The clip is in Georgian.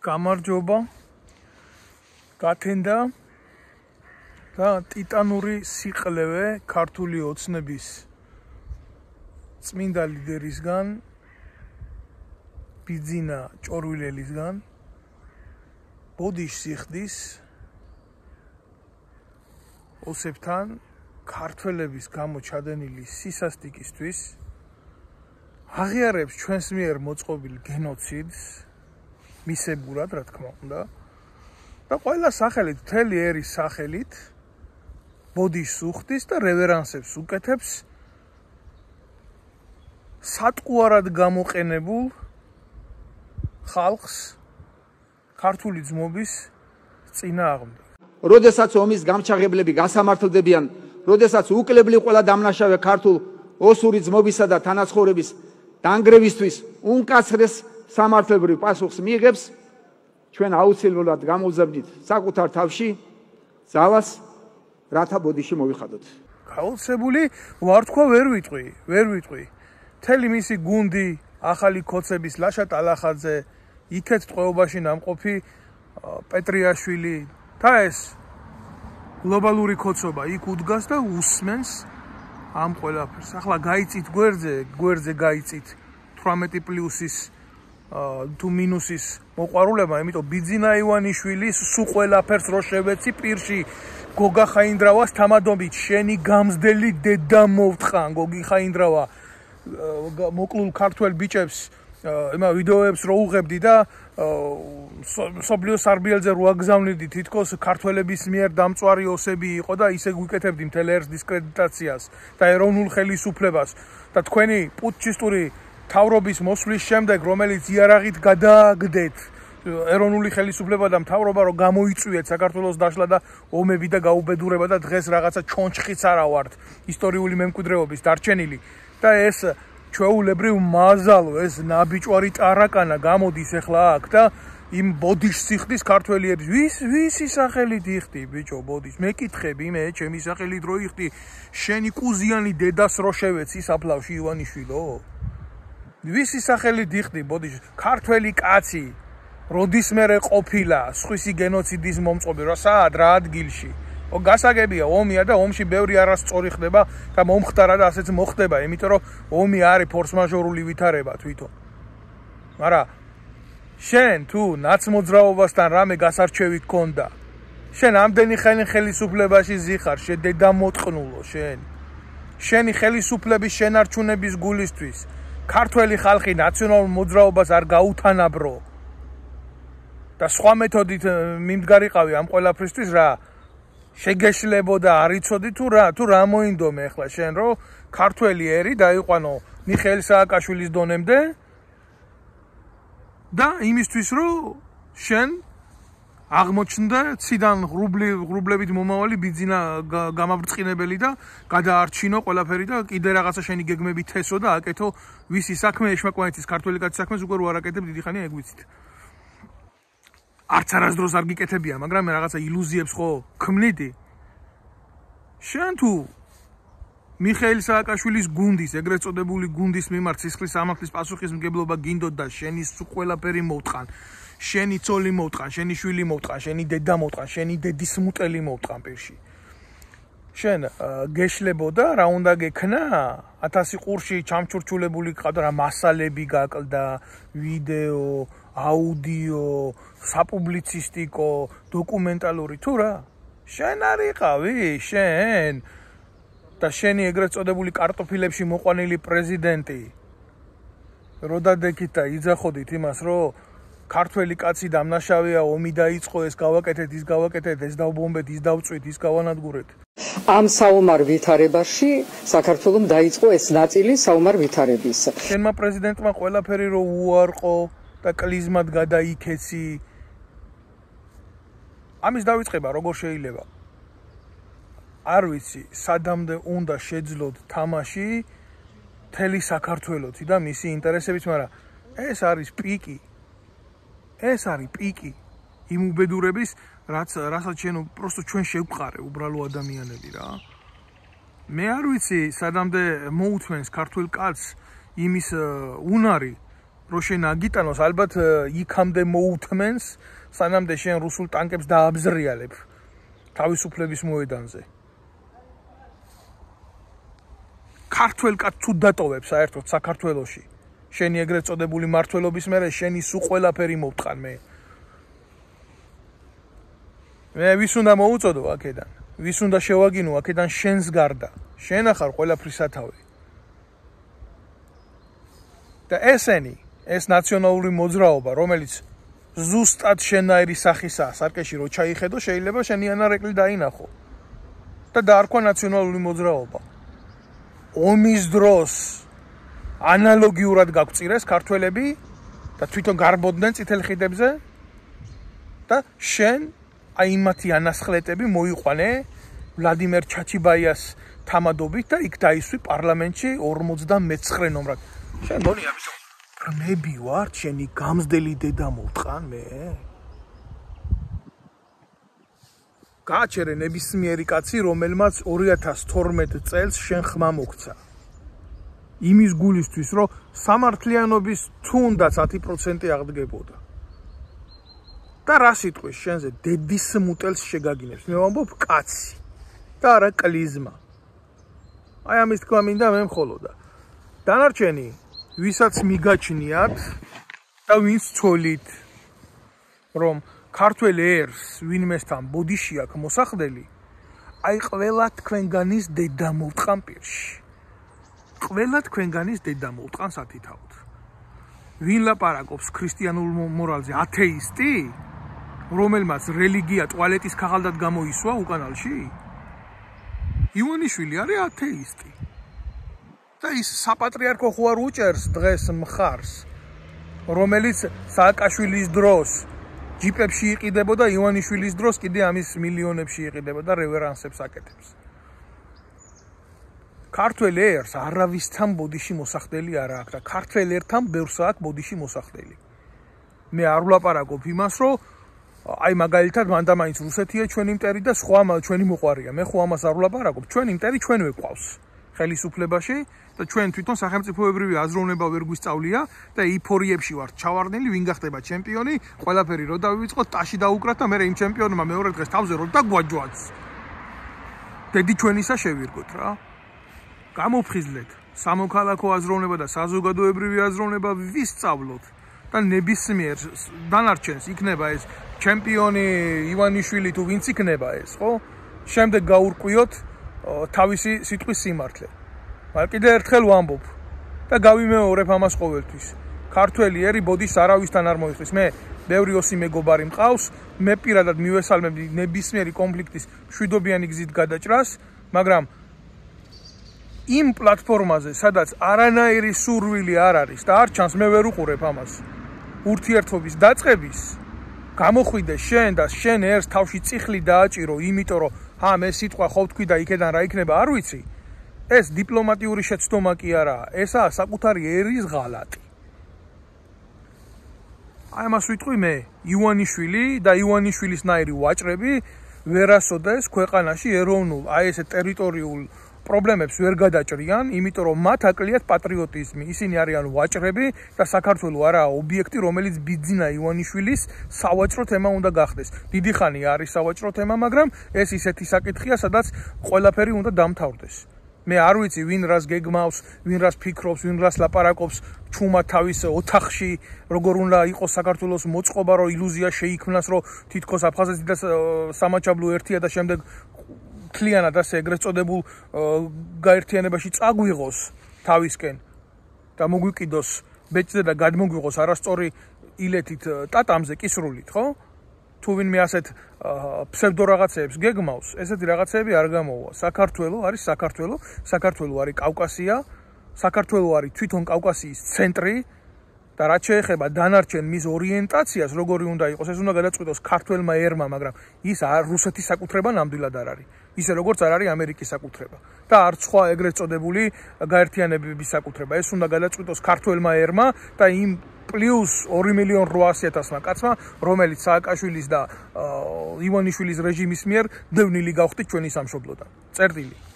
გამარჯობა გათენდა და ტიტანური სიყლევე ქართული ოცნების წმინდა ლიდერისგან ბიძინა ჭორვილელისგან ბოდიშ სიხდის ოსებთან ქართველების გამო ჩადენილი სისასტიკისთვის აღიარებს ჩვენს მიერ მოწყობილ გენოციდს მისებურად, რა თქმა უნდა. და ყველა სახელით, მთელი ერის სახელით ბოდიშს უხდის და რევერანსებს უკეთებს სატყუარად გამოყენებულ ხალხს ქართული ძმობის წინააღმდეგ. როდესაც ომის გამჩაღებლები გასამართლდებიან, როდესაც უკლებლი ყველა დამნაშავე ქართულ ოსური ძმობისა და თანაცხოვრების დანგრევისთვის უმკაცრეს სამართლებრივ პასუხს მიიღებს, ჩვენ აუცილებლად გამოვზაბდით საკუთარ თავში ძალას, რათა ბოდიში მოვიხადოთ. გაუცებული ვართქვა ვერ ვიტყვი. მთელი მისი გუნდი, ახალი ქოცების ლაშა ტალახაძე, იქეთ ტყვეობაში ნამყოფი პეტრიაშვილი და ეს გლობალური ქოცობა იქ უდგას და უსმენს ამ ყველაფერს. ახლა გაიწით გვერდზე გაიწით 18+-ის თუ მინუსის მოყვარულება, იმიტომ ბიძინა ივანიშვილის სულ ყველაფერს რო შევეცი პირში გოგა ხაინდრავას თამადობით შენი გამზდელი დედა მოვთხან გოგი ხაინდრავა მოკლულ ქართველ ბიჭებს ема ვიდეოებს რო უღებდი და სოფლიო სარბიელზე რო აგზავნიდი თითქოს ქართველების მიერ დამწვარი ოსები იყო და ისე გვიკეთებდი მთელ ერს დისკრედიტაციას და ეროვნულ ხელისუფლებას და თქვენი პუტჩისტური თავრობის მოსვლის შემდეგ რომელიც იარაღით გადააგდეთ ეროვნული ხელისუფლება და მთავრობა რომ გამოიწვიეთ საქართველოს დაშლა და ომები და გაუბედურება და დღეს რაღაცა ჩონჩხიც არა ვართ ისტორიული მემკვიდრეობის დარჩენილი და ეს ჩვეულებრივ მაზალო ეს ნაბიჭვარი ტარაკანა გამოდის ახლა აქ და იმ ბოდიშ სიხდის ქართველიების ვისი სახელით იხდი ბიჭო ბოდიშ მეკითხები მე ჩემი სახელით რო იხდი შენი კუზიანი დედას რო შევეცი საფლავში ივანიშვილო ვისი სახელით იხდი ბოდიშ ქართველი კაცი როდის მერე ყოფილა სხვისი გენოციდის მომწყობი რა საად რა ადგილში გასაგებია ომია და ომში ბევრი არასწორი ხდება და მომხდარა და ასეც მოხდება იმიტომ რომ ომი არის ფორს-მაჟორული ვითარება თვითონ მაგრამ შენ თუ ნაცმოძრაობასთან რამე გასარჩევი გქონდა შენ ამდენი ხელისუფლებაში ზიხარ შენ დედა მოტყნულო შენი ხელისუფლების შენარჩუნების გულისთვის ქართველი ხალხი ნაციონალურ მოძრაობას არ გაუთანაბრო და სხვა მეთოდით მიმდგარიყავი ამ ყველაფრისთვის რა შეგეშლებოდა არიცოდი თუ რა მოინდომე ახლა შენ რომ ქართველი ერი დაიყვანო მიხეილ სააკაშვილის დონემდე და იმისთვის რომ შენ აღმოჩნდა ციდან ღრუბლებით მომავალი ბიძინა გამაბრწყინებელი და გადაარჩინო ყველაფერი და კიდე რაღაცა შენი გეგმები თესო და აკეთო ვისი საქმე ეშმაკმანეთის ქართველი კაცის საქმეს უკვე რო არ აკეთებ დიდი ხანია ეგ ვიცით არც არასდროს არ გიკეთებია, მაგრამ მე რაღაცა ილუზიებს ხო ქმნიდი. შენ თუ მიხეილ სააკაშვილის გუნდის, ეგრეთ წოდებული გუნდის მიმართ სისხლის სამართლის პასუხისმგებლობა გინდოდა შენი სულ ყველაფერი მოვტყან, შენი ცოლი მოვტყან, შენი შვილი მოვტყან, შენი დედა მოვტყან, შენი დედის მუტელი მოვტყან პირში. შენ გეშლებოდა რა უნდა გექნა 1000 ყურში ჩამჩურჩულებული ყავდა რა მასალები გაკლდა, ვიდეო აუდიო, საპუბლიცისტიკო, დოკუმენტალური თუ რა? შენ არ იყავი, შენ და შენი ეგრეთ წოდებული კარტოფილებში მოყვანილი პრეზიდენტი. რო დადექით და იძახოდით იმას, რომ ქართველი კაცი დამნაშავეა, ომი დაიწყო, ეს გავაკეთეთ, ის გავაკეთეთ, ეს დავბომბეთ, ის დავწვით, ის გავანადგურეთ. ამ საომარ ვითარებაში საქართველოს დაიწყო ეს ნაწილი საომარ ვითარების. შენმა პრეზიდენტმა ყველაფერი რო უარყო და კლიზმად გადაიქეცი. ამის დავიწყება როგორ შეიძლება? არ ვიცი, სადამდე უნდა შეძლოთ თამაში მთელი საქართველოსი და მისი ინტერესებით, მაგრამ ეს არის პიკი. ეს არის პიკი იმ უბედურების, რასაც შენ პროსტო ჩვენ შევყარე უბრალო ადამიანები რა. მე არ ვიცი, სადამდე მოუთმენს ქართულ კაცს იმის უნარი რომ შენ აგიტანოს ალბათ იქამდე მოუთმენს სანამდე შენ რუსულ ტანკებს დააბზრიალებ თავისუფლების მოედანზე. ქართველ კაცს თუ დატოვებ საერთოდ საქართველოში შენი ეგრეთ წოდებული მართლობის მერე შენი სულ ყველაფერი მოვტყან მე ვის უნდა მოუწოდო აქედან ვის უნდა შევაგინო აქედან შენს გარდა შენ ახარ ყველაფრის სათავე და ეს ნაციონალური მოძრაობა რომელიც ზუსტად შენაირი სახისაა სარკეში რო ჩაიხედო შეიძლება შენიანა რეკლი დაინახო და დაარქვა ნაციონალური მოძრაობა ომის დროს ანალოგიურად გაგწირეს ქართველები და თვითონ გარბოდნენ წითელ ხიდებზე და შენ აი მათი ანასხლეტები მოიყვანე ვლადიმერ ჩაჩიბაიას თამადობით და იქ დაისვი პარლამენტში 59 ნომრად. შენ გონია ბიჭო, პრმები ვარ, შენი გამზდელი დედა მოვტყან მე? გააჩერე ნებისმიერი კაცი, რომელმაც 2012 წელს შენ ხმა მოგცა. იმის გულისთვის, რომ სამართლიანობის თუნდაც 10% აღდგებოდა. და რა სიტყვის შენზე დედის მუტელს შეგაგინებს. მე ვამბობ კაცი და არა კლიზმა. აი ამის თქვა მინდა მე მხოლოდა. დანარჩენი, ვისაც მიგაჩნიათ და ვინც ცოლით, რომ ქართველ ერს ვინმესთან ბოდიში აქვს მოსახდელი, აი ყველა თქვენგანის დედა მოვტყან პირში. ყველა თქვენგანის დედა მოვტყან სათითაოდ. ვინ ლაპარაკობს ქრისტიანულ მორალზე, ათეისტი? რომელმაც რელიგია ტუალეტის ქაღალდად გამოისვა უკანალში? ივანიშვილი არის ათეისტი. და ის საპატრიარქო ხო არ უჭერს დღეს მხარს, რომელიც სააკაშვილის დროს ჯიპებში იყიდებოდა, ივანიშვილის დროს კიდე ამის მილიონებში იყიდებოდა რევერანსებს აკეთებს. ქართველ ერს არავისთან ბოდიში მოსახდელი არ აქვს და ქართველ ერთან ბევრს აქვს ბოდიში მოსახდელი. მე არ ვლაპარაკობ იმას, რომ აი მაგალითად მანდამაინც რუსეთია ჩვენი მტერი და სხვა ჩვენი მოყვარია. მე ხო ამას არ ვლაპარაკობ. ჩვენი მტერი ჩვენვე ყავს ხელისუფლებაში და ჩვენ თვითონ სახელმწიფოებრივი აზროვნება ვერ გვისწავლია და ეიფორიებში ვართ ჩავარდნილი, ვინ გახდება ჩემპიონი, ყველაფერი რო დავივიწყოთ, ტაში დაუკრათ და მე იმ ჩემპიონმა მეორე დღეს თავზე რო დაგვაჯვაც. დედი ჩვენისა შევირგოთ რა. გამოფხიზლეთ სამოქალაქო აზროვნება და საზოგადოებრივი აზროვნება ვისწავლოთ და ნებისმიერ დანარჩენს იქნება ეს ჩემპიონი ივანიშვილი თუ ვინც იქნება ეს, ხო? შემდეგ გაურკვიოთ თავისი სიტყვის სიმართლე. მაგრამ კიდე ერთხელ ვამბობ და გავიმეორებ ამას ყოველთვის. ქართველი ერი ბოდიშს არავისთან არ მოიხდის. მე ბევრი ოსი მეგობარი მყავს, მე პირადად მივესალმები ნებისმიერი კონფლიქტის მშვიდობიანი გზით გადაჭრას, მაგრამ იმ პლატფორმაზე, სადაც არანაირი სურვილი არ არის და არ ჩანს, მე ვერ უყურებ ამას. ურთიერთობის დაწყების გამოხვიდე შენ და შენ ერს თავში წიხლი დააჭირო, იმიტომ რომ მე სიტყვა ხო ვთქვი და იქედან რა იქნება არ ვიცი. ეს დიპლომატიური შეცდომა კი არაა, ესაა საკუთარი ერის ღალატი. აი ამას ვიტყვი მე, ივანიშვილი და ივანიშვილისნაირი ვაჭრები ვერასოდეს ქვეყანაში ეროვნულ, აი ესე ტერიტორიულ პრობლემებს ვერ გადაჭრიან, იმიტომ რომ მათ აკლიათ პატრიოტიზმი. ისინი არიან ვაჭრები და საქართველო არაა ობიექტი, რომელიც ბიძინა ივანიშვილის სავაჭრო თემა უნდა გახდეს. დიდი ხანია არის სავაჭრო თემა, მაგრამ ეს ისეთი საკითხია, სადაც ყველაფერი უნდა დამთავრდეს. მე არ ვიცი ვინ რას გეგმავს, ვინ რას ფიქრობს, ვინ რას ლაპარაკობს ჩუმა თავის ოთახში, როგორ უნდა იყოს საქართველოს მოწყობა, რომ ილუზია შეიქმნას, რომ თითქოს აფხაზეთი და სამაჩაბლო ერთია და შემდეგ კლიანად ასე ეგრეთ წოდებულ გაერთიანებაში წაგვიღოს თავისკენ და მოგვიკიდოს ბეჭდზე და გადმოგვიღოს არასწორი ილეთით ტატამზე კისრულით, ხო? თუ ვინმე ასეთ ფსევდო რაღაცეებს გეგმავს, ესეთი რაღაცეები არ გამოვა. საქართველო არის საქართველო, საქართველო არის კავკასია, საქართველო არის თვითონ კავკასიის ცენტრი და რაც შეეხება დანარჩენ მის ორიენტაციას, როგორი უნდა იყოს, ეს უნდა გადაწყვიტოს ქართველმა ერმა, მაგრამ ის რუსეთის საკუთრება ნამდვილად არ არის. ისე როგორც არ არის ამერიკის საკუთრება და არც სხვა ეგრეთ წოდებული გაერთიანებების საკუთრება. ეს უნდა გადაწყვიტოს ქართველმა ერმა და იმ პლუს 2.800.000 კაცმა, რომელიც სააკაშვილის და ივანიშვილის რეჟიმის მიერ დევნილი გავხდით ჩვენი სამშობლოდან. წერტილი.